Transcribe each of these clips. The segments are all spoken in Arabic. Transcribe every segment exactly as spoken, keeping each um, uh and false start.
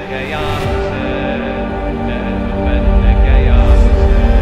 لأندبنك يا حسين، لأندبنك يا حسين.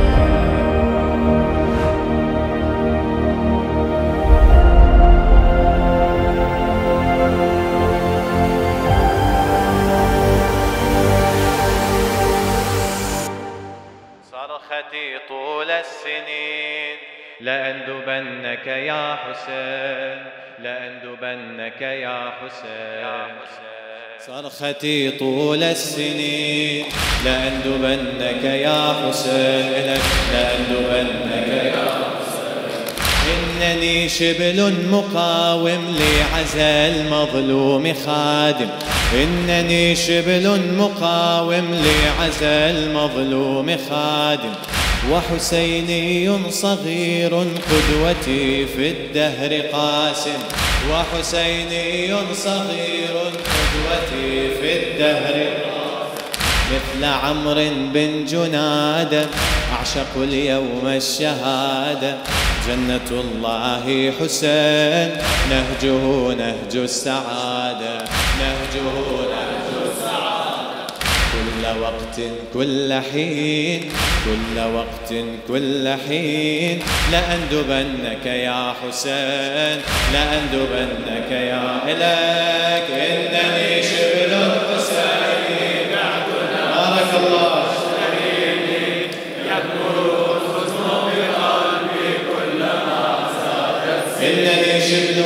صرختي طول السنين لأندبنك يا حسين، لأندبنك يا حسين. صرختي طول السنين لأندبنك يا حسين، لأندبنك يا حسين. إنني شبل مقاوم لعزى المظلوم خادم، إنني شبل مقاوم لعزى المظلوم خادم، وحسيني صغير قدوتي في الدهر قاسم، وحسيني صغير قدوتي في الدهر قاسم. مثل عمرو بن جنادة أعشق اليوم الشهادة، جنة الله حسين نهجه نهج السعادة، نهجه نهج السعادة. كل وقت كل حين، كل وقت كل حين لأندبنك يا حسين، لأندبنك يا إليك. إنني شبل الحسين بعدنا، بارك الله شهيدي يكبر الحزن بقلبي كلما زادت. إنني شبل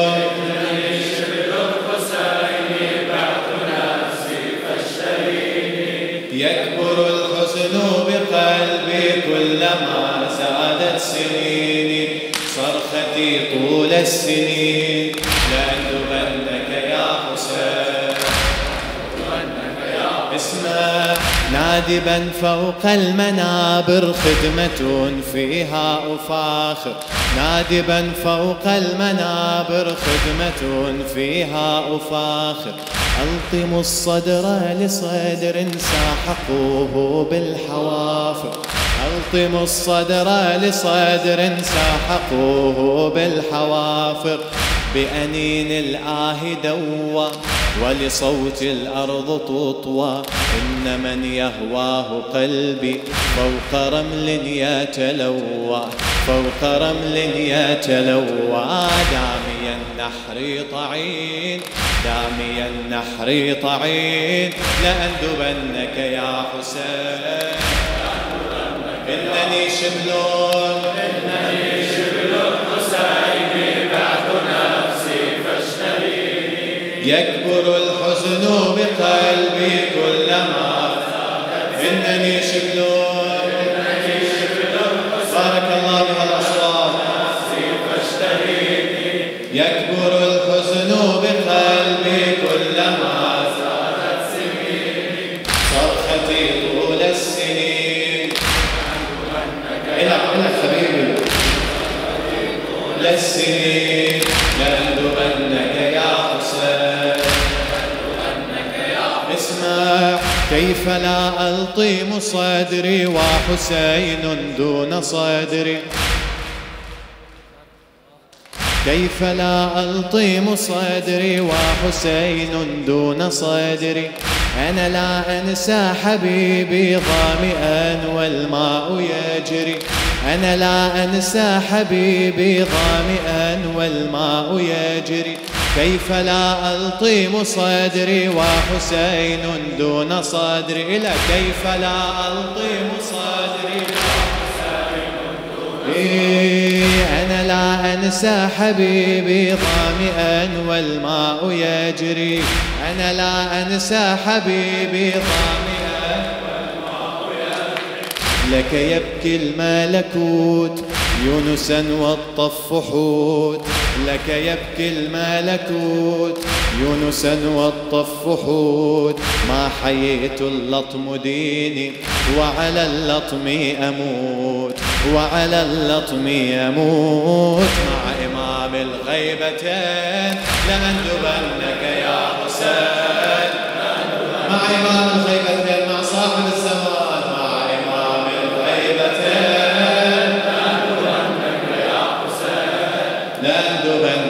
يكبر الحزن بقلبي كلما زادت سنيني. صرختي طول السنين لأندبنك يا حسين، اسمع نادبا فوق المنابر خدمة فيها أفاخر، نادبا فوق المنابر خدمة فيها أفاخر. ألطم الصدر لصدر ساحقوه بالحوافر، ألطم الصدر لصدر ساحقوه بالحوافر. بأنين الآه دوى ولصوت الأرض تطوى، إن من يهواه قلبي فوق رمل يتلوى، فوق رمل يتلوى. دامي النحر طعين، دامي النحر طعين لأندبنك يا حسين. إنني شبل، إنني شبل حسين بعد نفسي فاشتريني. يكبر الحزن بقلبي كلما زادت. إنني شبل، إنني شبل بارك الله بهالأصوات نفسي فاشتريني. يكبر الحزن بقلبي كلما زادت سنيني. صرختي طول السنين إلى إلى حبيبي طول السنين لأندبنك يا حسين، لأندبنك يا. اسمع كيف لا ألطم صدري وحسين دون صدري، كيف لا ألطم صدري وحسين دون صدري. أنا لا أنسى حبيبي ظامئا والماء يجري، أنا لا أنسى حبيبي ظامئا والماء يجري. كيف لا ألطم صدري وحسين دون صدري، إلى كيف لا ألطم صدري وحسين دون صدري. أنا لا أنسى حبيبي ظامئا والماء يجري، أنا لا أنسى حبيبي ظامئا والماء يجري. لك يبكي الملكوت يونسا والطف حوت، لك يبكي الملكوت يونسا والطف حوت. ما حييت اللطم ديني وعلى اللطم أموت، وعلى اللطم أموت. مع إمام الغيبتين لأندبنك يا حسين، مع إمام الغيبتين مع صاحب الزمان، مع إمام الغيبتين لأندبنك يا حسين، لأندبنك